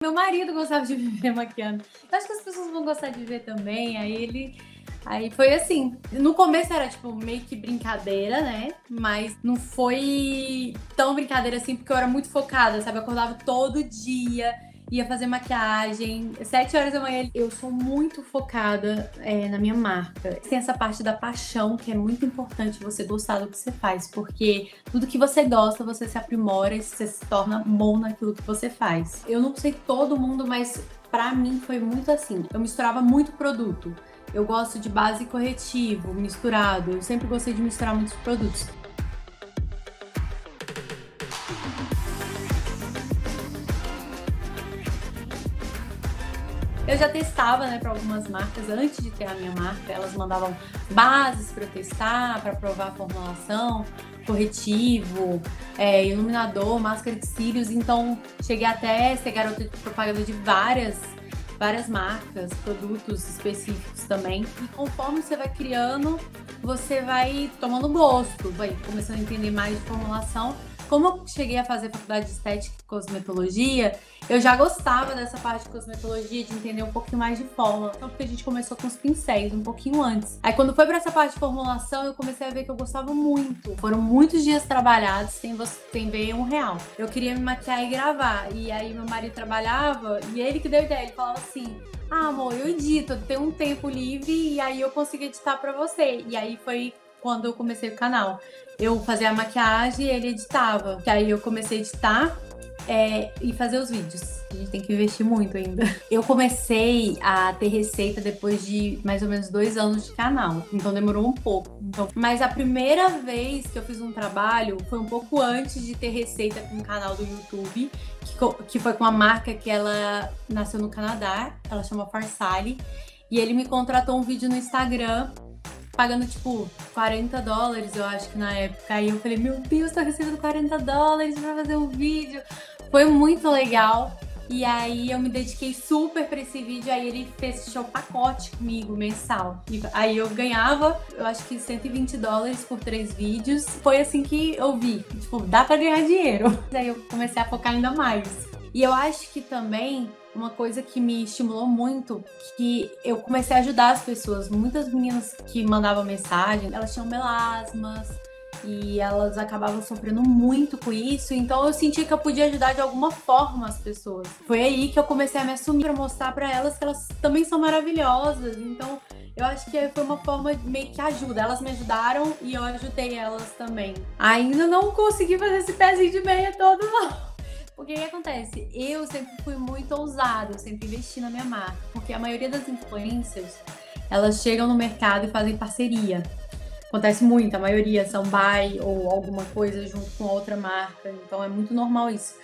Meu marido gostava de me ver maquiando. Eu acho que as pessoas vão gostar de ver também. Aí foi assim. No começo era tipo meio que brincadeira, né? Mas não foi tão brincadeira assim, porque eu era muito focada, sabe? Eu acordava todo dia, ia fazer maquiagem. 7 horas da manhã, eu sou muito focada na minha marca. Tem essa parte da paixão, que é muito importante você gostar do que você faz, porque tudo que você gosta, você se aprimora e você se torna bom naquilo que você faz. Eu não sei todo mundo, mas pra mim foi muito assim. Eu misturava muito produto. Eu gosto de base e corretivo, misturado. Eu sempre gostei de misturar muitos produtos. Eu já testava, né, para algumas marcas antes de ter a minha marca. Elas mandavam bases para eu testar, para provar a formulação, corretivo, iluminador, máscara de cílios. Então, cheguei até a ser garota de propaganda de várias marcas, produtos específicos também. E conforme você vai criando, você vai tomando gosto, vai começando a entender mais de formulação. Como eu cheguei a fazer faculdade de estética e cosmetologia, eu já gostava dessa parte de cosmetologia, de entender um pouquinho mais de fórmula. Então, porque a gente começou com os pincéis um pouquinho antes. Aí, quando foi pra essa parte de formulação, eu comecei a ver que eu gostava muito. Foram muitos dias trabalhados sem ver R$ 1. Eu queria me maquiar e gravar. E aí, meu marido trabalhava e ele que deu ideia. Ele falava assim: ah, amor, eu edito, eu tenho um tempo livre e aí eu consigo editar pra você. E aí foi quando eu comecei o canal. Eu fazia a maquiagem e ele editava. Que aí eu comecei a editar e fazer os vídeos. A gente tem que investir muito ainda. Eu comecei a ter receita depois de mais ou menos 2 anos de canal. Então demorou um pouco. Mas a primeira vez que eu fiz um trabalho foi um pouco antes de ter receita com o canal do YouTube. Que foi com uma marca que ela nasceu no Canadá. Ela chama Farsali. E ele me contratou um vídeo no Instagram pagando, tipo, $40, eu acho que na época. Aí eu falei, meu Deus, tô recebendo $40 pra fazer um vídeo. Foi muito legal. E aí eu me dediquei super pra esse vídeo. Aí ele fechou o pacote comigo, mensal. E aí eu ganhava, eu acho que $120 por 3 vídeos. Foi assim que eu vi, tipo, dá pra ganhar dinheiro. Aí eu comecei a focar ainda mais. E eu acho que também uma coisa que me estimulou muito, que eu comecei a ajudar as pessoas. Muitas meninas que mandavam mensagem, elas tinham melasmas e elas acabavam sofrendo muito com isso. Então eu senti que eu podia ajudar de alguma forma as pessoas. Foi aí que eu comecei a me assumir para mostrar para elas que elas também são maravilhosas. Então eu acho que foi uma forma meio que ajuda. Elas me ajudaram e eu ajudei elas também. Ainda não consegui fazer esse pezinho de meia todo, não. Porque o que acontece? Eu sempre fui muito ousada, eu sempre investi na minha marca. Porque a maioria das influencers, elas chegam no mercado e fazem parceria. Acontece muito, a maioria são buy ou alguma coisa junto com outra marca. Então é muito normal isso.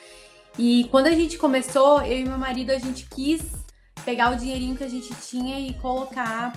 E quando a gente começou, eu e meu marido, a gente quis pegar o dinheirinho que a gente tinha e colocar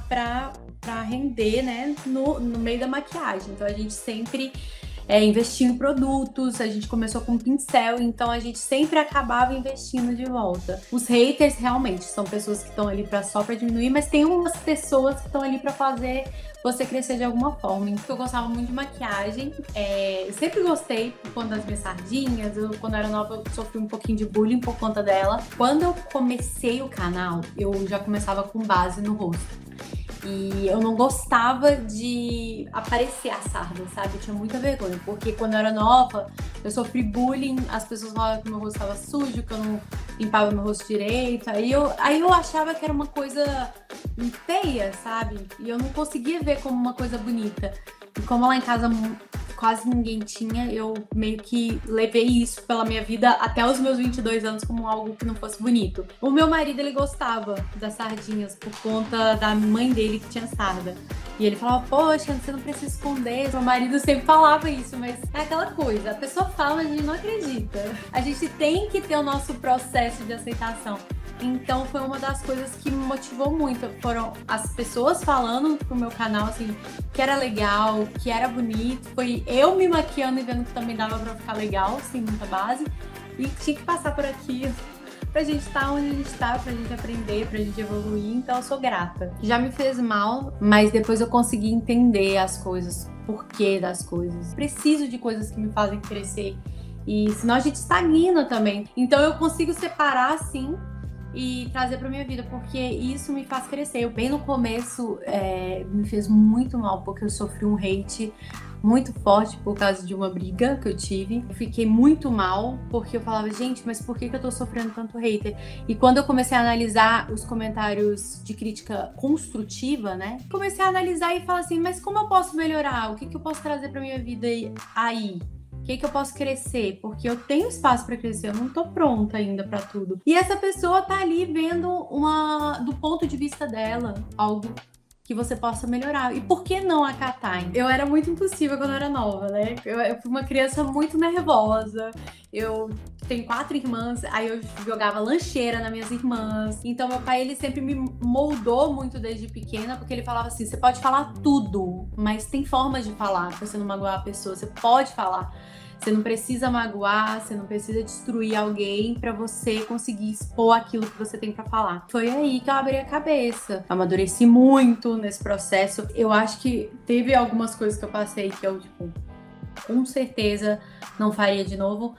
pra render, né, no meio da maquiagem. Então a gente sempre investir em produtos, a gente começou com pincel, então a gente sempre acabava investindo de volta. Os haters realmente são pessoas que estão ali só pra diminuir, mas tem umas pessoas que estão ali pra fazer você crescer de alguma forma. Então, eu gostava muito de maquiagem, eu sempre gostei por conta das minhas sardinhas. Quando eu era nova, eu sofri um pouquinho de bullying por conta dela. Quando eu comecei o canal, eu já começava com base no rosto. E eu não gostava de aparecer a sarda, sabe? Eu tinha muita vergonha, porque quando eu era nova, eu sofri bullying, as pessoas falavam que meu rosto estava sujo, que eu não limpava meu rosto direito. Aí eu achava que era uma coisa feia, sabe? E eu não conseguia ver como uma coisa bonita. E como lá em casa quase ninguém tinha, eu meio que levei isso pela minha vida até os meus 22 anos como algo que não fosse bonito. O meu marido, ele gostava das sardinhas por conta da mãe dele que tinha sarda. E ele falava, poxa, você não precisa esconder. Meu marido sempre falava isso, mas é aquela coisa, a pessoa fala, a gente não acredita. A gente tem que ter o nosso processo de aceitação. Então foi uma das coisas que me motivou muito. Foram as pessoas falando pro meu canal, assim, que era legal, que era bonito. Foi eu me maquiando e vendo que também dava pra ficar legal, sem muita base. E tinha que passar por aqui pra gente estar onde a gente tá, pra gente aprender, pra gente evoluir. Então eu sou grata. Já me fez mal, mas depois eu consegui entender as coisas, o porquê das coisas. Preciso de coisas que me fazem crescer. E senão a gente estagna também. Então eu consigo separar, assim, e trazer pra minha vida, porque isso me faz crescer. Eu, bem no começo, me fez muito mal, porque eu sofri um hate muito forte por causa de uma briga que eu tive. Eu fiquei muito mal, porque eu falava, gente, mas por que eu tô sofrendo tanto hater? E quando eu comecei a analisar os comentários de crítica construtiva, né? Comecei a analisar e falar assim, mas como eu posso melhorar? O que eu posso trazer pra minha vida aí? O que eu posso crescer? Porque eu tenho espaço para crescer, eu não tô pronta ainda para tudo. E essa pessoa tá ali vendo do ponto de vista dela, algo que você possa melhorar. E por que não acatar? Eu era muito impulsiva quando eu era nova, né? Eu fui uma criança muito nervosa. Eu tenho 4 irmãs, aí eu jogava lancheira nas minhas irmãs. Então meu pai, ele sempre me moldou muito desde pequena, porque ele falava assim, você pode falar tudo, mas tem formas de falar pra você não magoar a pessoa. Você pode falar. Você não precisa magoar, você não precisa destruir alguém pra você conseguir expor aquilo que você tem pra falar. Foi aí que eu abri a cabeça. Amadureci muito nesse processo. Eu acho que teve algumas coisas que eu passei que eu, tipo, com certeza não faria de novo,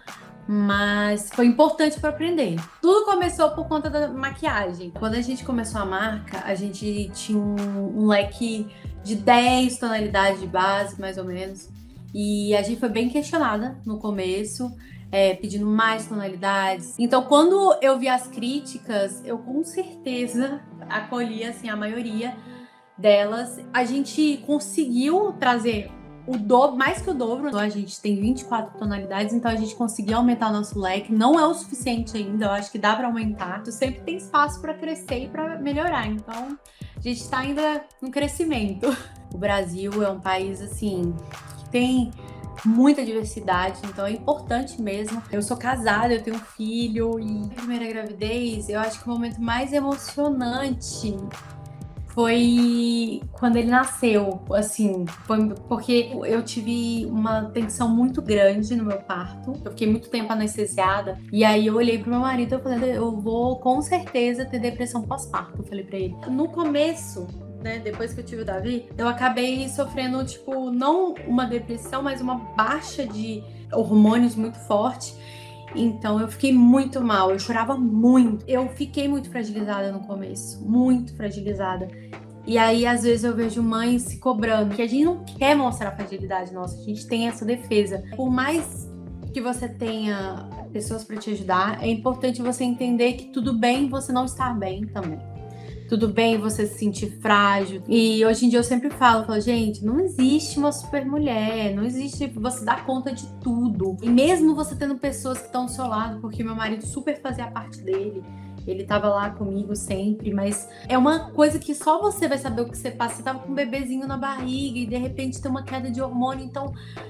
mas foi importante para aprender. Tudo começou por conta da maquiagem. Quando a gente começou a marca, a gente tinha um leque de 10 tonalidades de base, mais ou menos. E a gente foi bem questionada no começo, pedindo mais tonalidades. Então, quando eu vi as críticas, eu com certeza acolhi, assim, a maioria delas. A gente conseguiu trazer o dobro, mais que o dobro. A gente tem 24 tonalidades, então a gente conseguiu aumentar o nosso leque. Não é o suficiente ainda, eu acho que dá para aumentar. Sempre tem espaço para crescer e para melhorar. Então, a gente está ainda no crescimento. O Brasil é um país, assim, tem muita diversidade, então é importante mesmo. Eu sou casada, eu tenho um filho e a primeira gravidez, eu acho que o momento mais emocionante foi quando ele nasceu, assim, foi porque eu tive uma tensão muito grande no meu parto. Eu fiquei muito tempo anestesiada e aí eu olhei pro meu marido e eu falei, eu vou com certeza ter depressão pós-parto, eu falei pra ele. No começo, né, depois que eu tive o Davi, eu acabei sofrendo, tipo, não uma depressão, mas uma baixa de hormônios muito forte. Então eu fiquei muito mal, eu chorava muito. Eu fiquei muito fragilizada no começo, muito fragilizada. E aí, às vezes, eu vejo mães se cobrando, que a gente não quer mostrar a fragilidade nossa, a gente tem essa defesa. Por mais que você tenha pessoas para te ajudar, é importante você entender que tudo bem você não estar bem também. Tudo bem você se sentir frágil. E hoje em dia eu sempre falo, gente, não existe uma super mulher, não existe você dar conta de tudo. E mesmo você tendo pessoas que estão ao seu lado, porque meu marido super fazia parte dele, ele tava lá comigo sempre, mas é uma coisa que só você vai saber o que você passa. Você tava com um bebezinho na barriga e de repente tem uma queda de hormônio, então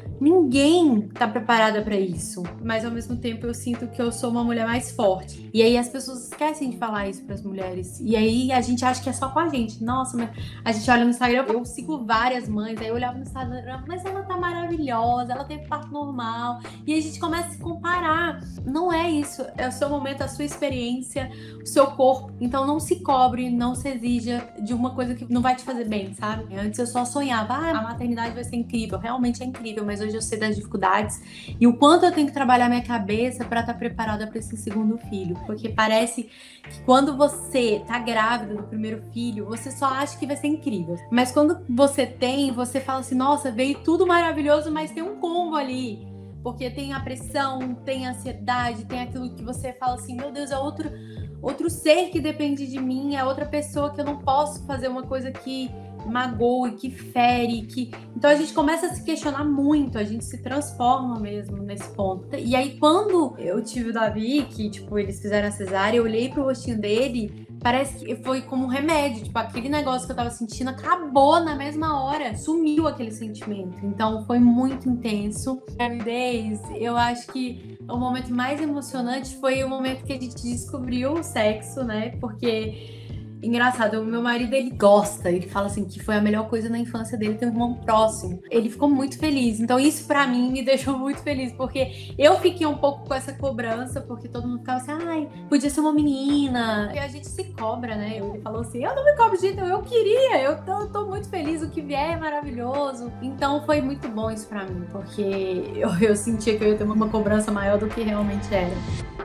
ninguém tá preparada pra isso. Mas ao mesmo tempo eu sinto que eu sou uma mulher mais forte. E aí as pessoas esquecem de falar isso pras mulheres. E aí a gente acha que é só com a gente. Nossa, mas a gente olha no Instagram, eu sigo várias mães, aí eu olhava no Instagram, mas ela tá maravilhosa, ela teve parto normal. E a gente começa a se comparar. Não é isso, é o seu momento, a sua experiência, o seu corpo. Então não se cobre, não se exija de uma coisa que não vai te fazer bem, sabe? Antes eu só sonhava, a maternidade vai ser incrível, realmente é incrível, mas hoje eu sei das dificuldades e o quanto eu tenho que trabalhar minha cabeça para estar preparada para esse segundo filho. Porque parece que quando você tá grávida do primeiro filho, você só acha que vai ser incrível. Mas quando você tem, você fala assim, nossa, veio tudo maravilhoso, mas tem um combo ali. Porque tem a pressão, tem a ansiedade, tem aquilo que você fala assim, meu Deus, é outro ser que depende de mim, é outra pessoa que eu não posso fazer uma coisa que magoe, que fere, que... Então a gente começa a se questionar muito, a gente se transforma mesmo nesse ponto. E aí quando eu tive o Davi, que tipo, eles fizeram a cesárea, eu olhei pro rostinho dele, parece que foi como um remédio, tipo, aquele negócio que eu tava sentindo acabou na mesma hora, sumiu aquele sentimento. Então foi muito intenso. A gravidez, eu acho que o momento mais emocionante foi o momento que a gente descobriu o sexo, né? Porque Engraçado, o meu marido, ele gosta, ele fala assim que foi a melhor coisa na infância dele ter um irmão próximo. Ele ficou muito feliz. Então isso pra mim me deixou muito feliz, porque eu fiquei um pouco com essa cobrança, porque todo mundo ficava assim, ai, podia ser uma menina. E a gente se cobra, né? Ele falou assim, eu não me cobro de jeito nenhum, eu queria, eu tô muito feliz, o que vier é maravilhoso. Então foi muito bom isso pra mim, porque eu sentia que eu ia ter uma cobrança maior do que realmente era.